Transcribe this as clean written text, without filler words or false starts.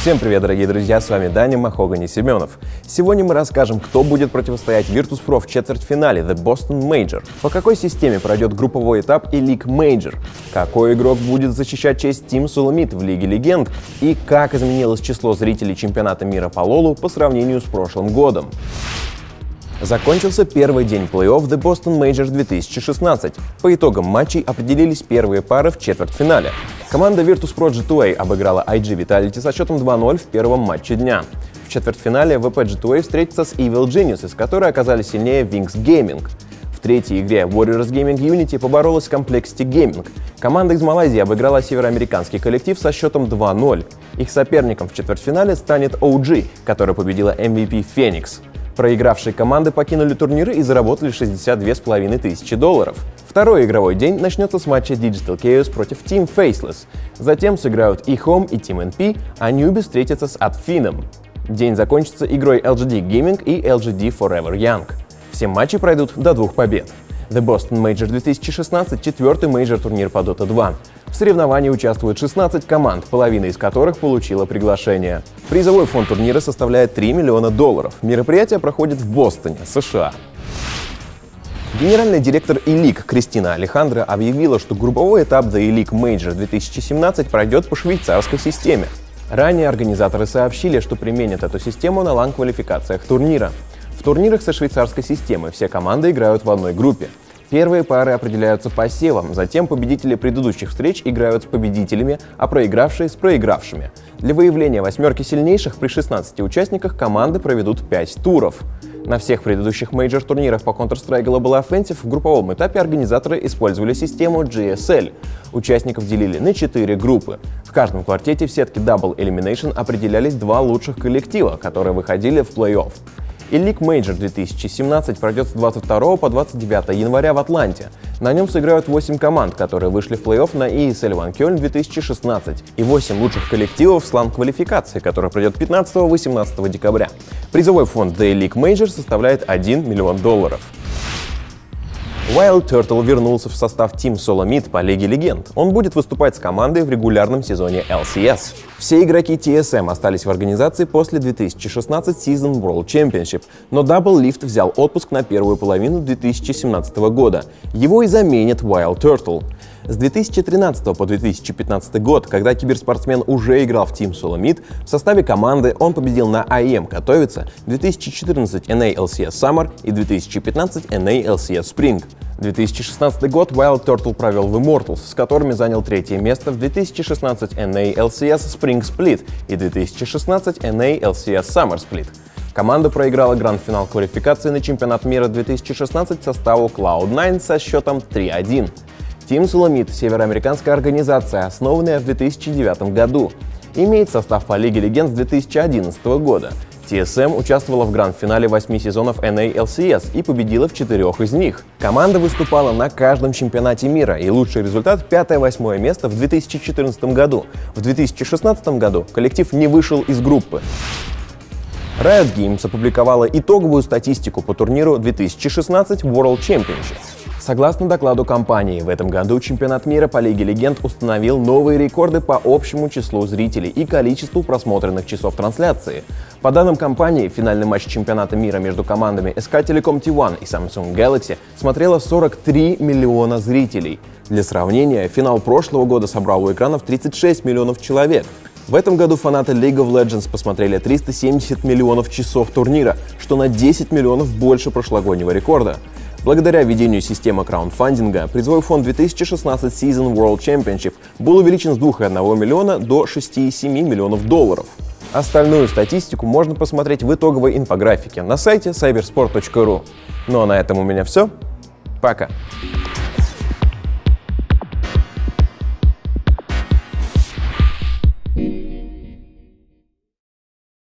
Всем привет, дорогие друзья, с вами Даня Махогани Семенов. Сегодня мы расскажем, кто будет противостоять Virtus.pro в четвертьфинале The Boston Major, по какой системе пройдет групповой этап и League Major, какой игрок будет защищать честь Team Solomid в Лиге Легенд и как изменилось число зрителей чемпионата мира по лолу по сравнению с прошлым годом. Закончился первый день плей-офф The Boston Major 2016. По итогам матчей определились первые пары в четвертьфинале. Команда Virtus.pro G2A обыграла IG Vitality со счетом 2-0 в первом матче дня. В четвертьфинале VP G2A встретится с Evil Geniuses, которые оказались сильнее Wings Gaming. В третьей игре Warriors Gaming Unity поборолась с Complexity Gaming. Команда из Малайзии обыграла североамериканский коллектив со счетом 2-0. Их соперником в четвертьфинале станет OG, которая победила MVP Phoenix. Проигравшие команды покинули турниры и заработали $62 500. Второй игровой день начнется с матча Digital Chaos против Team Faceless. Затем сыграют eHome и Team NP, а Newbie встретятся с Adfinem. День закончится игрой LGD Gaming и LGD Forever Young. Все матчи пройдут до 2 побед. The Boston Major 2016 — четвертый мейджор-турнир по Dota 2. В соревновании участвуют 16 команд, половина из которых получила приглашение. Призовой фонд турнира составляет $3 миллиона. Мероприятие проходит в Бостоне, США. Генеральный директор E-League Кристина Алехандро объявила, что групповой этап The E-League Major 2017 пройдет по швейцарской системе. Ранее организаторы сообщили, что применят эту систему на LAN-квалификациях турнира. В турнирах со швейцарской системой все команды играют в одной группе. Первые пары определяются по севам, затем победители предыдущих встреч играют с победителями, а проигравшие — с проигравшими. Для выявления восьмерки сильнейших при 16 участниках команды проведут 5 туров. На всех предыдущих мейджор-турнирах по Counter-Strike Global Offensive в групповом этапе организаторы использовали систему GSL. Участников делили на 4 группы. В каждом квартете в сетке Double Elimination определялись 2 лучших коллектива, которые выходили в плей-офф. E-League Major 2017 пройдет с 22 по 29 января в Атланте. На нем сыграют 8 команд, которые вышли в плей-офф на ESL One Köln 2016, и 8 лучших коллективов с LAN-квалификации, которая пройдет 15-18 декабря. Призовой фонд The E-League Major составляет $1 миллион. Wild Turtle вернулся в состав Team Solomid по Лиге Легенд. Он будет выступать с командой в регулярном сезоне LCS. Все игроки TSM остались в организации после 2016 Season World Championship, но Double Lift взял отпуск на первую половину 2017 года. Его и заменит Wild Turtle. С 2013 по 2015 год, когда киберспортсмен уже играл в Team Solomid, в составе команды он победил на IEM Katowice, 2014 NA LCS Summer и 2015 NA LCS Spring. 2016 год Wild Turtle провел в Immortals, с которыми занял 3-е место в 2016 NA LCS Spring Split и 2016 NA LCS Summer Split. Команда проиграла гранд-финал квалификации на чемпионат мира 2016 составу Cloud9 со счетом 3-1. Team Solomid — североамериканская организация, основанная в 2009 году. Имеет состав по Лиге Легенд с 2011 года. TSM участвовала в гранд-финале 8 сезонов NA LCS и победила в 4 из них. Команда выступала на каждом чемпионате мира, и лучший результат — 5-8 место в 2014 году. В 2016 году коллектив не вышел из группы. Riot Games опубликовала итоговую статистику по турниру 2016 World Championship. Согласно докладу компании, в этом году чемпионат мира по Лиге Легенд установил новые рекорды по общему числу зрителей и количеству просмотренных часов трансляции. По данным компании, финальный матч чемпионата мира между командами SK Telecom T1 и Samsung Galaxy смотрело 43 миллиона зрителей. Для сравнения, финал прошлого года собрал у экранов 36 миллионов человек. В этом году фанаты League of Legends посмотрели 370 миллионов часов турнира, что на 10 миллионов больше прошлогоднего рекорда. Благодаря введению системы краундфандинга, призовой фонд 2016 Season World Championship был увеличен с $2,1 миллиона до $6,7 миллионов. Остальную статистику можно посмотреть в итоговой инфографике на сайте cybersport.ru. Ну а на этом у меня все. Пока!